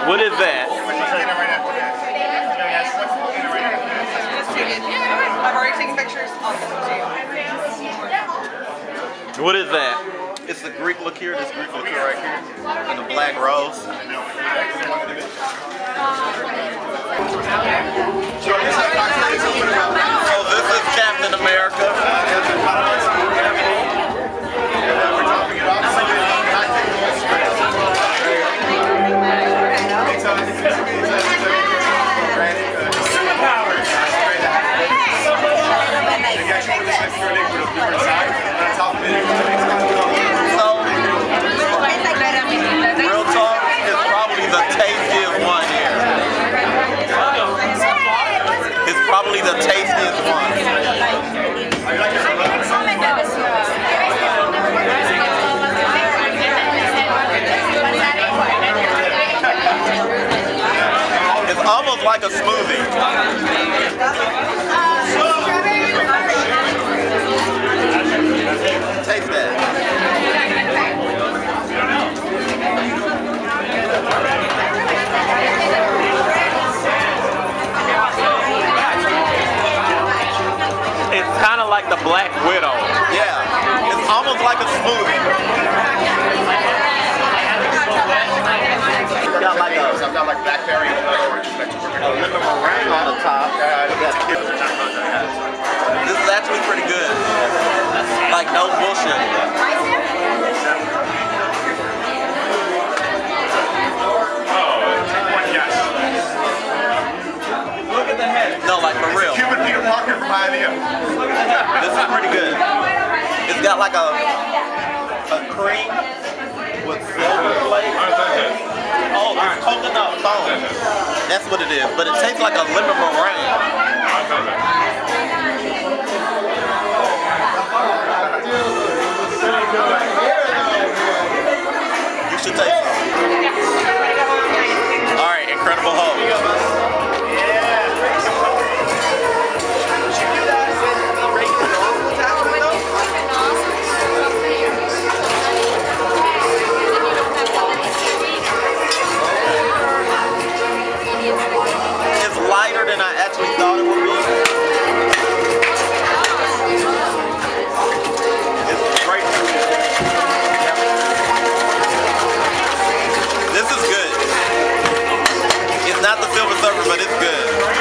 What is that? I've already taken pictures. What is that? It's the Greek liqueur, this Greek liqueur right here, and the black rose. So this is Captain America. Real talk is probably the tastiest one here. It's probably the tastiest one. It's almost like a smoothie. Taste that. It's kind of like the Black Widow. Yeah, it's almost like a smoothie. Got like blackberry and orange. A little meringue on the top. This is actually pretty good. Like no bullshit. Look at the head. No, like for real. Cuban Peter Parker from IBM. This is pretty good. It's got like a cream with silver flakes. Oh, it's coconut foam. That's what it is. But it tastes like a lemon meringue. You should taste some. Alright, Incredible Hulk.